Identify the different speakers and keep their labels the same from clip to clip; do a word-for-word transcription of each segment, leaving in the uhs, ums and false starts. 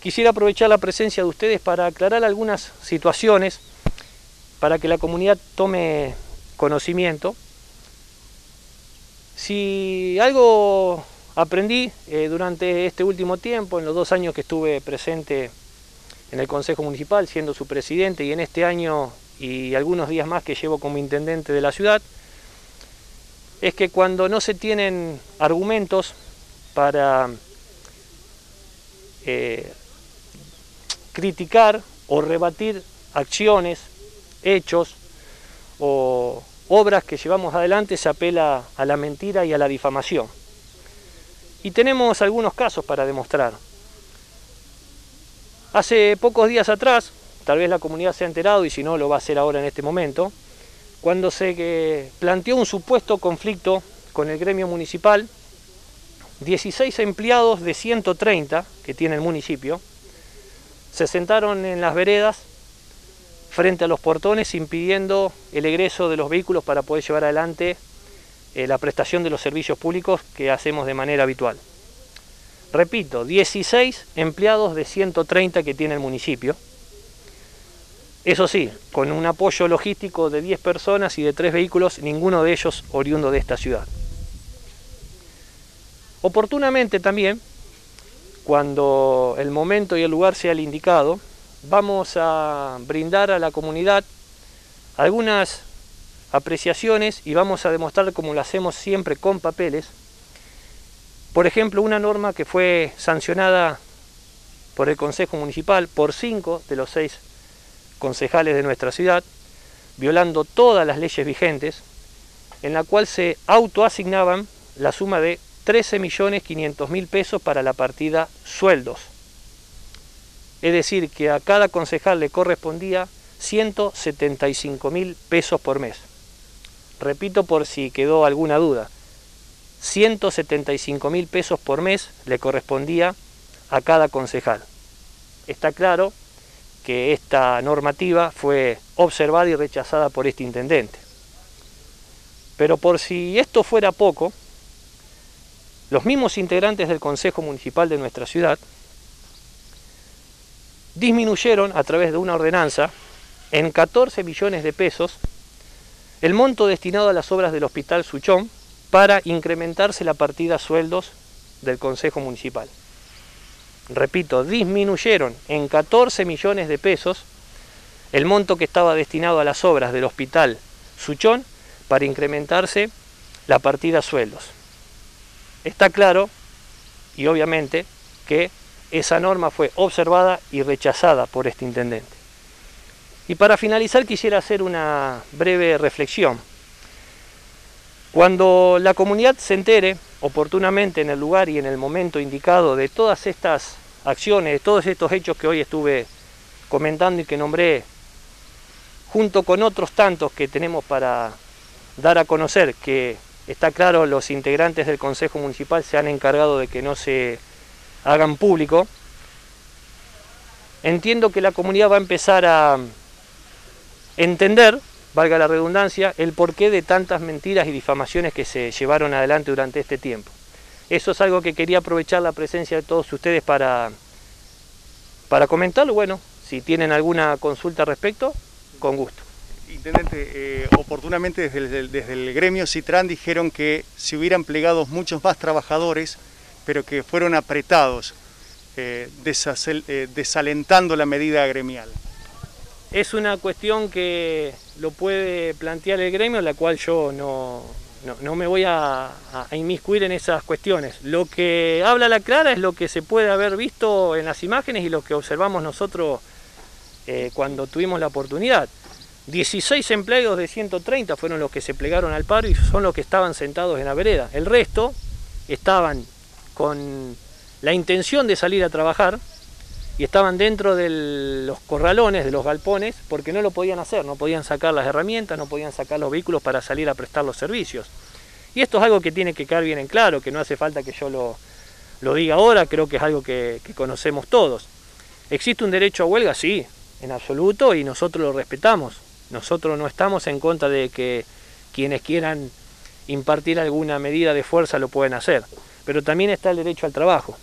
Speaker 1: quisiera aprovechar la presencia de ustedes para aclarar algunas situaciones, para que la comunidad tome conocimiento. Si algo aprendí eh, durante este último tiempo, en los dos años que estuve presente en el Consejo Municipal, siendo su presidente, y en este año y algunos días más que llevo como intendente de la ciudad, es que cuando no se tienen argumentos para eh, criticar o rebatir acciones, hechos o obras que llevamos adelante, se apela a la mentira y a la difamación. Y tenemos algunos casos para demostrar. Hace pocos días atrás, tal vez la comunidad se ha enterado y si no lo va a hacer ahora en este momento, cuando se eh, planteó un supuesto conflicto con el gremio municipal, dieciséis empleados de ciento treinta que tiene el municipio se sentaron en las veredas frente a los portones impidiendo el egreso de los vehículos para poder llevar adelante eh, la prestación de los servicios públicos que hacemos de manera habitual. Repito, dieciséis empleados de ciento treinta que tiene el municipio. Eso sí, con un apoyo logístico de diez personas y de tres vehículos, ninguno de ellos oriundo de esta ciudad. Oportunamente también, cuando el momento y el lugar sea el indicado, vamos a brindar a la comunidad algunas apreciaciones y vamos a demostrar, como lo hacemos siempre con papeles, por ejemplo, una norma que fue sancionada por el Consejo Municipal por cinco de los seis concejales de nuestra ciudad, violando todas las leyes vigentes, en la cual se autoasignaban la suma de trece millones quinientos mil pesos para la partida sueldos. Es decir, que a cada concejal le correspondía ciento setenta y cinco mil pesos por mes. Repito por si quedó alguna duda. ciento setenta y cinco mil pesos por mes le correspondía a cada concejal. Está claro que esta normativa fue observada y rechazada por este intendente. Pero por si esto fuera poco, los mismos integrantes del Consejo Municipal de nuestra ciudad disminuyeron a través de una ordenanza en catorce millones de pesos el monto destinado a las obras del Hospital Suchón para incrementarse la partida sueldos del Consejo Municipal. Repito, disminuyeron en catorce millones de pesos el monto que estaba destinado a las obras del Hospital Suchón para incrementarse la partida sueldos. Está claro, y obviamente, que esa norma fue observada y rechazada por este intendente. Y para finalizar quisiera hacer una breve reflexión. Cuando la comunidad se entere oportunamente en el lugar y en el momento indicado de todas estas acciones, de todos estos hechos que hoy estuve comentando y que nombré, junto con otros tantos que tenemos para dar a conocer, que está claro los integrantes del Consejo Municipal se han encargado de que no se hagan público, entiendo que la comunidad va a empezar a entender, valga la redundancia, el porqué de tantas mentiras y difamaciones que se llevaron adelante durante este tiempo. Eso es algo que quería aprovechar la presencia de todos ustedes para, para comentarlo. Bueno, si tienen alguna consulta al respecto, con gusto.
Speaker 2: Intendente, eh, oportunamente desde el, desde el gremio Citran dijeron que se hubieran plegado muchos más trabajadores, pero que fueron apretados, eh, desasel, eh, desalentando la medida gremial.
Speaker 1: Es una cuestión que lo puede plantear el gremio, la cual yo no, no, no me voy a, a inmiscuir en esas cuestiones. Lo que habla la clara es lo que se puede haber visto en las imágenes y lo que observamos nosotros eh, cuando tuvimos la oportunidad. dieciséis empleados de ciento treinta fueron los que se plegaron al paro y son los que estaban sentados en la vereda. El resto estaban con la intención de salir a trabajar y estaban dentro de los corralones, de los galpones, porque no lo podían hacer, no podían sacar las herramientas, no podían sacar los vehículos para salir a prestar los servicios. Y esto es algo que tiene que quedar bien en claro, que no hace falta que yo lo, lo diga ahora, creo que es algo que, que conocemos todos. ¿Existe un derecho a huelga? Sí, en absoluto, y nosotros lo respetamos. Nosotros no estamos en contra de que quienes quieran impartir alguna medida de fuerza lo pueden hacer, pero también está el derecho al trabajo.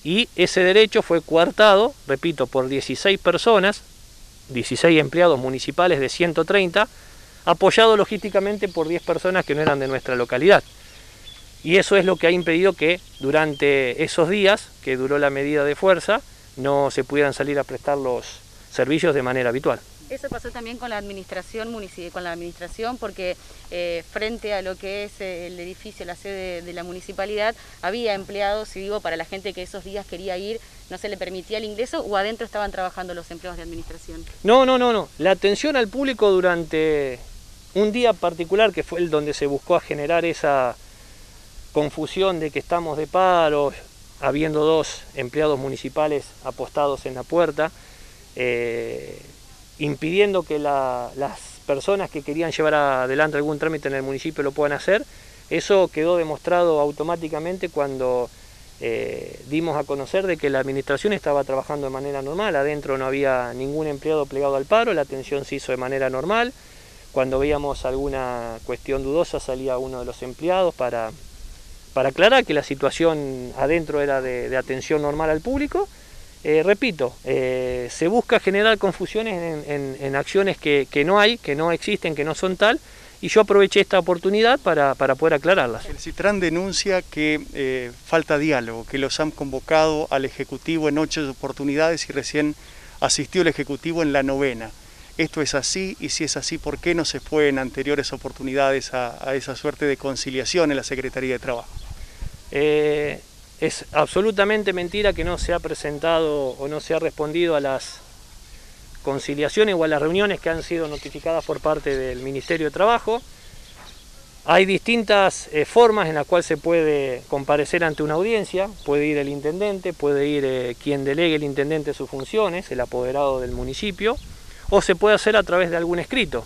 Speaker 1: y ese derecho fue coartado, repito, por dieciséis personas, dieciséis empleados municipales de ciento treinta, apoyado logísticamente por diez personas que no eran de nuestra localidad. Y eso es lo que ha impedido que durante esos días, que duró la medida de fuerza, no se pudieran salir a prestar los servicios de manera habitual.
Speaker 3: Eso pasó también con la administración con la administración porque eh, frente a lo que es el edificio, la sede de la municipalidad, había empleados, y digo, para la gente que esos días quería ir, no se le permitía el ingreso, o adentro estaban trabajando los empleados de administración.
Speaker 1: No, no, no, no. La atención al público durante un día particular, que fue el donde se buscó a generar esa confusión de que estamos de paro, habiendo dos empleados municipales apostados en la puerta, eh, impidiendo que la, las personas que querían llevar adelante algún trámite en el municipio lo puedan hacer. Eso quedó demostrado automáticamente cuando eh, dimos a conocer de que la administración estaba trabajando de manera normal, adentro no había ningún empleado plegado al paro, la atención se hizo de manera normal. Cuando veíamos alguna cuestión dudosa salía uno de los empleados para, para aclarar que la situación adentro era de, de atención normal al público. Eh, repito, eh, se busca generar confusiones en, en, en acciones que, que no hay, que no existen, que no son tal, y yo aproveché esta oportunidad para, para poder aclararlas.
Speaker 2: El Citran denuncia que eh, falta diálogo, que los han convocado al Ejecutivo en ocho oportunidades y recién asistió el Ejecutivo en la novena. ¿Esto es así? Y si es así, ¿por qué no se fue en anteriores oportunidades a, a esa suerte de conciliación en la Secretaría de Trabajo?
Speaker 1: Eh, Es absolutamente mentira que no se ha presentado o no se ha respondido a las conciliaciones o a las reuniones que han sido notificadas por parte del Ministerio de Trabajo. Hay distintas eh, formas en las cuales se puede comparecer ante una audiencia. Puede ir el intendente, puede ir eh, quien delegue el intendente sus funciones, el apoderado del municipio, o se puede hacer a través de algún escrito.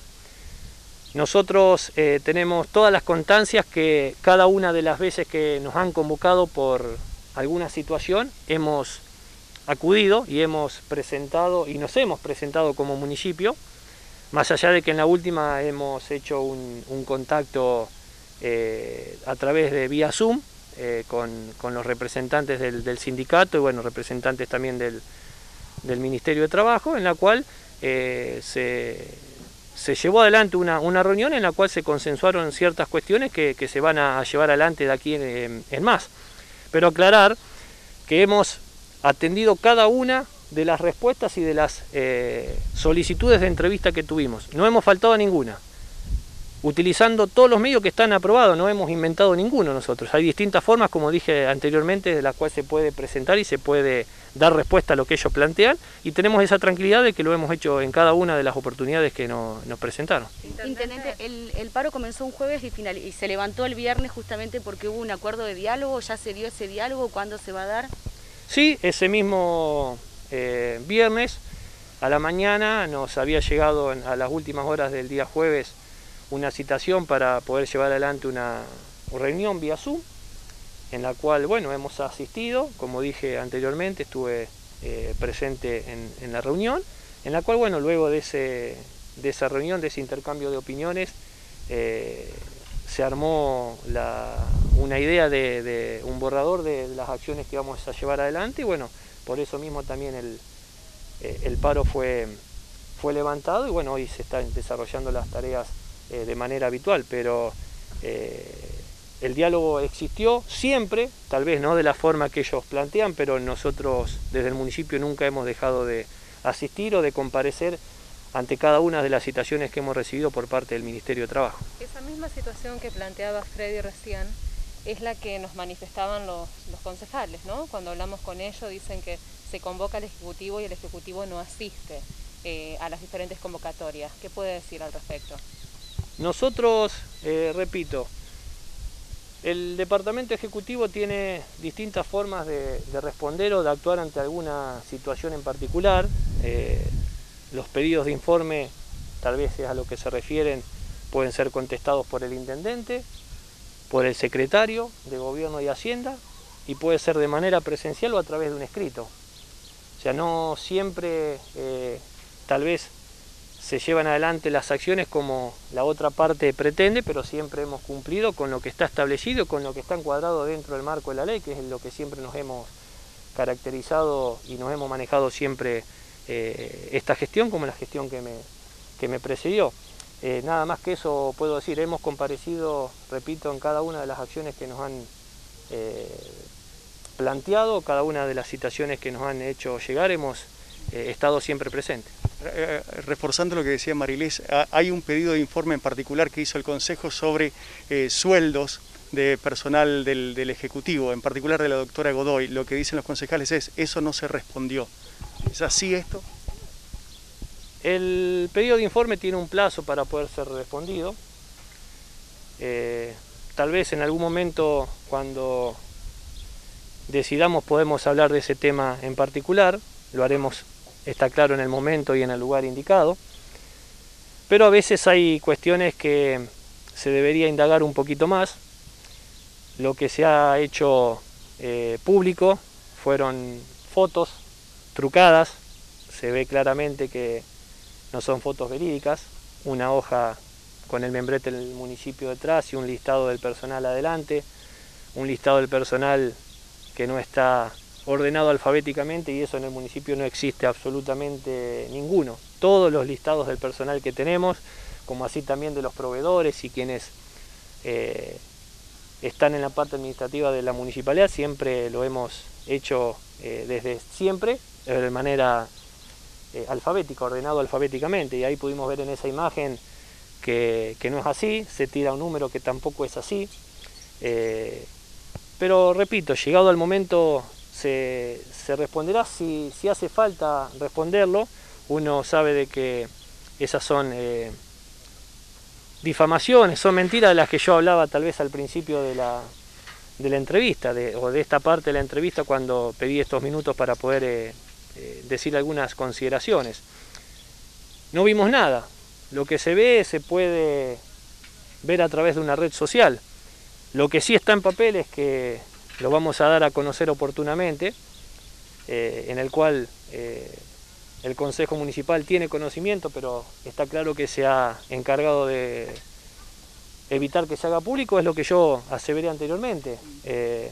Speaker 1: Nosotros eh, tenemos todas las constancias que cada una de las veces que nos han convocado por alguna situación hemos acudido y hemos presentado y nos hemos presentado como municipio, más allá de que en la última hemos hecho un, un contacto eh, a través de vía Zoom eh, con, con los representantes del, del sindicato y bueno, representantes también del, del Ministerio de Trabajo, en la cual eh, se... Se llevó adelante una, una reunión en la cual se consensuaron ciertas cuestiones que, que se van a llevar adelante de aquí en, en más. Pero aclarar que hemos atendido cada una de las respuestas y de las eh, solicitudes de entrevista que tuvimos. No hemos faltado a ninguna. Utilizando todos los medios que están aprobados, no hemos inventado ninguno nosotros. Hay distintas formas, como dije anteriormente, de las cuales se puede presentar y se puede dar respuesta a lo que ellos plantean, y tenemos esa tranquilidad de que lo hemos hecho en cada una de las oportunidades que no, nos presentaron.
Speaker 3: Intendente, el, el paro comenzó un jueves y, final, y se levantó el viernes justamente porque hubo un acuerdo de diálogo. ¿Ya se dio ese diálogo? ¿Cuándo se va a dar?
Speaker 1: Sí, ese mismo eh, viernes a la mañana nos había llegado a las últimas horas del día jueves una citación para poder llevar adelante una reunión vía Zoom, en la cual, bueno, hemos asistido, como dije anteriormente, estuve eh, presente en, en la reunión, en la cual, bueno, luego de, ese, de esa reunión, de ese intercambio de opiniones, eh, se armó la, una idea de, de un borrador de las acciones que vamos a llevar adelante, y bueno, por eso mismo también el, eh, el paro fue, fue levantado, y bueno, hoy se están desarrollando las tareas eh, de manera habitual, pero eh, el diálogo existió siempre, tal vez no de la forma que ellos plantean, pero nosotros desde el municipio nunca hemos dejado de asistir o de comparecer ante cada una de las citaciones que hemos recibido por parte del Ministerio de Trabajo.
Speaker 4: Esa misma situación que planteaba Freddy recién es la que nos manifestaban los, los concejales, ¿no? Cuando hablamos con ellos dicen que se convoca al Ejecutivo y el Ejecutivo no asiste eh, a las diferentes convocatorias. ¿Qué puede decir al respecto?
Speaker 1: Nosotros, eh, repito, el Departamento Ejecutivo tiene distintas formas de, de responder o de actuar ante alguna situación en particular. Eh, los pedidos de informe, tal vez es a lo que se refieren, pueden ser contestados por el intendente, por el secretario de Gobierno y Hacienda, y puede ser de manera presencial o a través de un escrito. O sea, no siempre, eh, tal vez, se llevan adelante las acciones como la otra parte pretende, pero siempre hemos cumplido con lo que está establecido, con lo que está encuadrado dentro del marco de la ley, que es lo que siempre nos hemos caracterizado y nos hemos manejado siempre eh, esta gestión como la gestión que me, que me precedió. Eh, nada más que eso puedo decir, hemos comparecido, repito, en cada una de las acciones que nos han eh, planteado, cada una de las situaciones que nos han hecho llegar, hemos eh, estado siempre presentes.
Speaker 2: Reforzando lo que decía Marilés, hay un pedido de informe en particular que hizo el Consejo sobre eh, sueldos de personal del, del Ejecutivo, en particular de la doctora Godoy. Lo que dicen los concejales es, eso no se respondió. ¿Es así esto?
Speaker 1: El pedido de informe tiene un plazo para poder ser respondido. Eh, tal vez en algún momento, cuando decidamos, podemos hablar de ese tema en particular. Lo haremos, está claro, en el momento y en el lugar indicado. Pero a veces hay cuestiones que se debería indagar un poquito más. Lo que se ha hecho eh, público fueron fotos trucadas. Se ve claramente que no son fotos verídicas, una hoja con el membrete del municipio detrás y un listado del personal adelante, un listado del personal que no está ordenado alfabéticamente, y eso en el municipio no existe absolutamente ninguno. Todos los listados del personal que tenemos, como así también de los proveedores y quienes eh, están en la parte administrativa de la municipalidad, siempre lo hemos hecho eh, desde siempre, de manera Eh, alfabética, ordenado alfabéticamente, y ahí pudimos ver en esa imagen que, que no es así, se tira un número que tampoco es así, eh, pero repito, llegado al momento se, se responderá si, si hace falta responderlo. Uno sabe de que esas son eh, difamaciones, son mentiras de las que yo hablaba tal vez al principio de la, de la entrevista, de, o de esta parte de la entrevista, cuando pedí estos minutos para poder eh, Eh, decir algunas consideraciones. No vimos nada. Lo que se ve se puede ver a través de una red social. Lo que sí está en papel es que lo vamos a dar a conocer oportunamente, eh, en el cual eh, el Consejo Municipal tiene conocimiento, pero está claro que se ha encargado de evitar que se haga público. Es lo que yo aseveré anteriormente. Eh,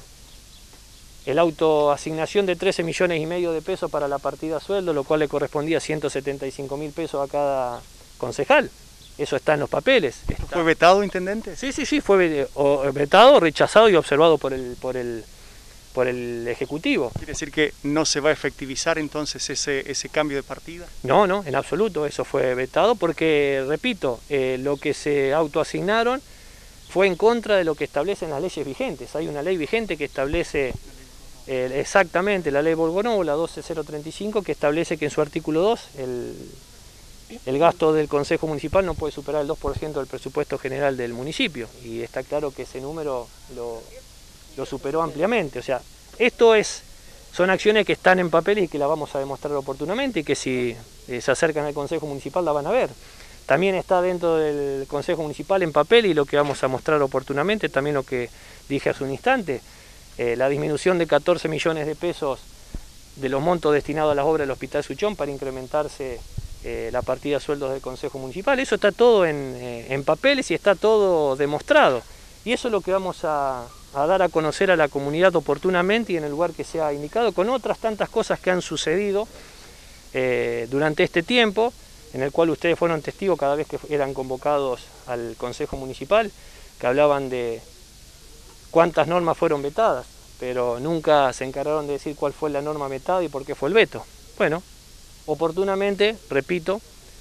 Speaker 1: El autoasignación de trece millones y medio de pesos para la partida sueldo, lo cual le correspondía ciento setenta y cinco mil pesos a cada concejal. Eso está en los papeles. Está.
Speaker 2: ¿Fue vetado, intendente?
Speaker 1: Sí, sí, sí, fue vetado, rechazado y observado por el, por el, por el Ejecutivo.
Speaker 2: ¿Quiere decir que no se va a efectivizar entonces ese, ese cambio de partida?
Speaker 1: No, no, en absoluto, eso fue vetado porque, repito, eh, lo que se autoasignaron fue en contra de lo que establecen las leyes vigentes. Hay una ley vigente que establece... Eh, exactamente, la ley Borgonovo, la doce cero treinta y cinco, que establece que en su artículo dos el, el gasto del Consejo Municipal no puede superar el dos por ciento del presupuesto general del municipio, y está claro que ese número lo, lo superó ampliamente. O sea, esto es, son acciones que están en papel y que las vamos a demostrar oportunamente, y que si eh, se acercan al Consejo Municipal la van a ver. También está dentro del Consejo Municipal en papel, y lo que vamos a mostrar oportunamente, también lo que dije hace un instante, Eh, la disminución de catorce millones de pesos de los montos destinados a las obras del Hospital Suchón para incrementarse eh, la partida de sueldos del Consejo Municipal. Eso está todo en, eh, en papeles y está todo demostrado. Y eso es lo que vamos a, a dar a conocer a la comunidad oportunamente y en el lugar que sea indicado, con otras tantas cosas que han sucedido eh, durante este tiempo, en el cual ustedes fueron testigos cada vez que eran convocados al Consejo Municipal, que hablaban de cuántas normas fueron vetadas, pero nunca se encargaron de decir cuál fue la norma vetada y por qué fue el veto. Bueno, oportunamente, repito,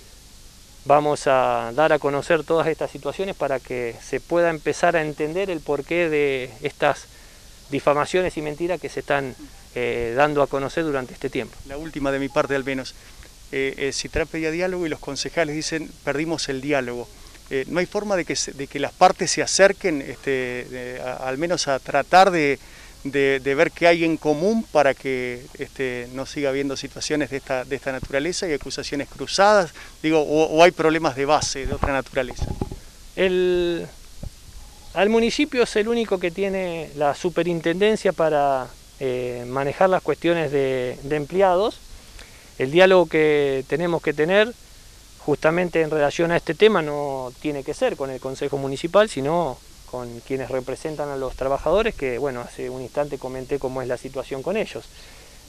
Speaker 1: vamos a dar a conocer todas estas situaciones para que se pueda empezar a entender el porqué de estas difamaciones y mentiras que se están eh, dando a conocer durante este tiempo.
Speaker 2: La última de mi parte al menos. Eh, eh, Citran pedía diálogo y los concejales dicen perdimos el diálogo. Eh, ¿No hay forma de que, se, de que las partes se acerquen, este, de, a, al menos a tratar de, de, de ver qué hay en común para que este, no siga habiendo situaciones de esta, de esta naturaleza y acusaciones cruzadas? Digo, o, o hay problemas de base de otra naturaleza.
Speaker 1: El, al municipio es el único que tiene la superintendencia para eh, manejar las cuestiones de, de empleados. El diálogo que tenemos que tener justamente en relación a este tema no tiene que ser con el Consejo Municipal, sino con quienes representan a los trabajadores, que bueno, hace un instante comenté cómo es la situación con ellos.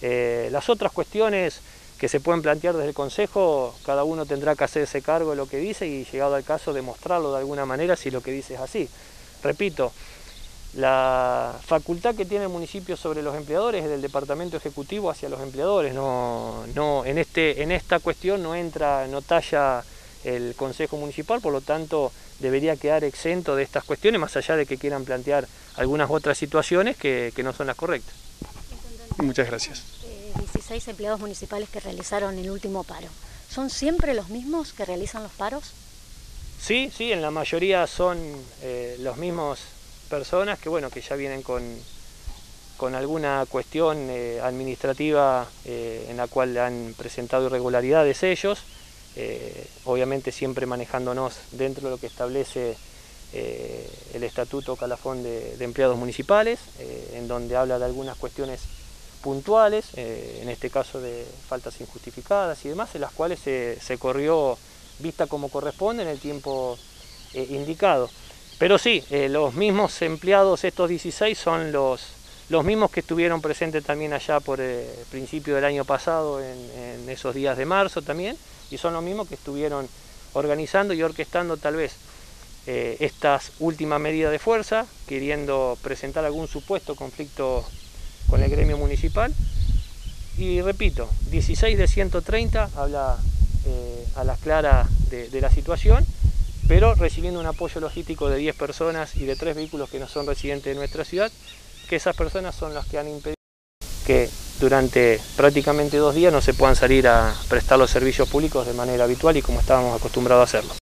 Speaker 1: Eh, las otras cuestiones que se pueden plantear desde el Consejo, cada uno tendrá que hacerse cargo de lo que dice y, llegado al caso, demostrarlo de alguna manera si lo que dice es así. Repito, la facultad que tiene el municipio sobre los empleadores es del Departamento Ejecutivo hacia los empleadores. No, no, en, este, en esta cuestión no entra, no talla el Consejo Municipal, por lo tanto debería quedar exento de estas cuestiones, más allá de que quieran plantear algunas otras situaciones que, que no son las correctas.
Speaker 2: Muchas gracias.
Speaker 5: dieciséis empleados municipales que realizaron el último paro. ¿Son siempre los mismos que realizan los paros?
Speaker 1: Sí, sí, en la mayoría son eh, los mismos personas que, bueno, que ya vienen con, con alguna cuestión eh, administrativa eh, en la cual han presentado irregularidades ellos, eh, obviamente siempre manejándonos dentro de lo que establece eh, el Estatuto Calafón de, de Empleados Municipales, eh, en donde habla de algunas cuestiones puntuales, eh, en este caso de faltas injustificadas y demás, en las cuales se, se corrió vista como corresponde en el tiempo eh, indicado. Pero sí, eh, los mismos empleados, estos dieciséis, son los, los mismos que estuvieron presentes también allá por el eh, principio del año pasado, en, en esos días de marzo también, y son los mismos que estuvieron organizando y orquestando tal vez eh, estas últimas medidas de fuerza, queriendo presentar algún supuesto conflicto con el gremio municipal. Y repito, dieciséis de ciento treinta habla eh, a las claras de, de la situación, pero recibiendo un apoyo logístico de diez personas y de tres vehículos que no son residentes de nuestra ciudad, que esas personas son las que han impedido que durante prácticamente dos días no se puedan salir a prestar los servicios públicos de manera habitual y como estábamos acostumbrados a hacerlo.